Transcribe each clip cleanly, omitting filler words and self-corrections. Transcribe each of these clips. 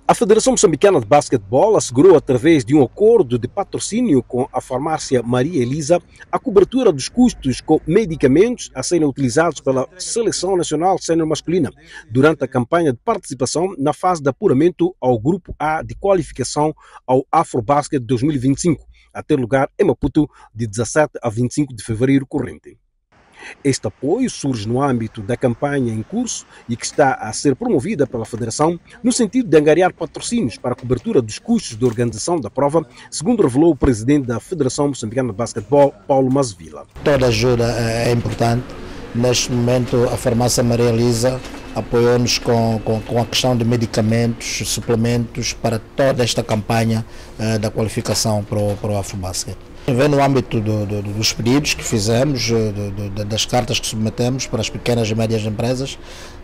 A Federação Moçambicana de Basquetebol assegurou, através de um acordo de patrocínio com a farmácia Maria Elisa, a cobertura dos custos com medicamentos a serem utilizados pela Seleção Nacional Sénior Masculina durante a campanha de participação na fase de apuramento ao Grupo A de qualificação ao Afrobasket 2025, a ter lugar em Maputo de 17 a 25 de fevereiro corrente. Este apoio surge no âmbito da campanha em curso e que está a ser promovida pela Federação no sentido de angariar patrocínios para a cobertura dos custos de organização da prova, segundo revelou o presidente da Federação Moçambicana de Basquetebol, Paulo Mazevila. Toda ajuda é importante. Neste momento, a farmácia Maria Elisa apoiou-nos com a questão de medicamentos, suplementos para toda esta campanha da qualificação para o Afrobasket. Vem no âmbito dos pedidos que fizemos, das cartas que submetemos para as pequenas e médias empresas.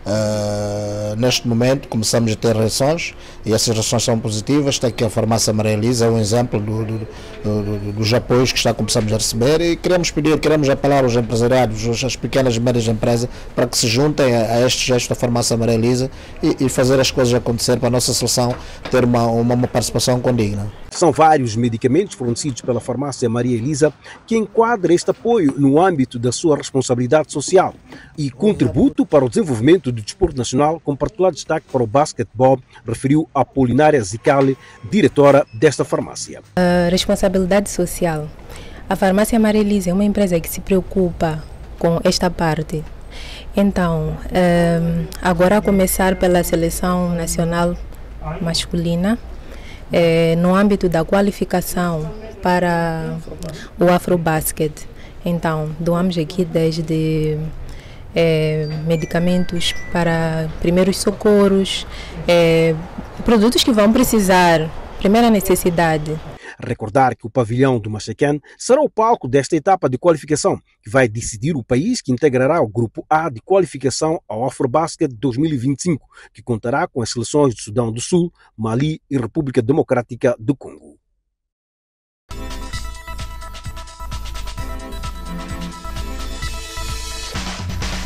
Neste momento começamos a ter reações e essas reações são positivas. Está aqui a farmácia Maria Elisa, é um exemplo dos apoios que começamos a receber, e queremos apelar aos empresariados, às pequenas e médias empresas, para que se juntem a este gesto da farmácia Maria Elisa e fazer as coisas acontecer para a nossa seleção ter uma participação condigna. São vários medicamentos fornecidos pela farmácia Maria Elisa que enquadra este apoio no âmbito da sua responsabilidade social e contributo para o desenvolvimento do desporto nacional, com particular destaque para o basquetebol, referiu a Apolinária Zicali, diretora desta farmácia. A responsabilidade social. A farmácia Maria Elisa é uma empresa que se preocupa com esta parte. Então, agora a começar pela seleção nacional masculina, no âmbito da qualificação para o Afrobasket. Então, doamos aqui desde medicamentos para primeiros socorros, produtos que vão precisar, primeira necessidade. Recordar que o pavilhão do Machecan será o palco desta etapa de qualificação, que vai decidir o país que integrará o Grupo A de qualificação ao Afrobasket 2025, que contará com as seleções do Sudão do Sul, Mali e República Democrática do Congo.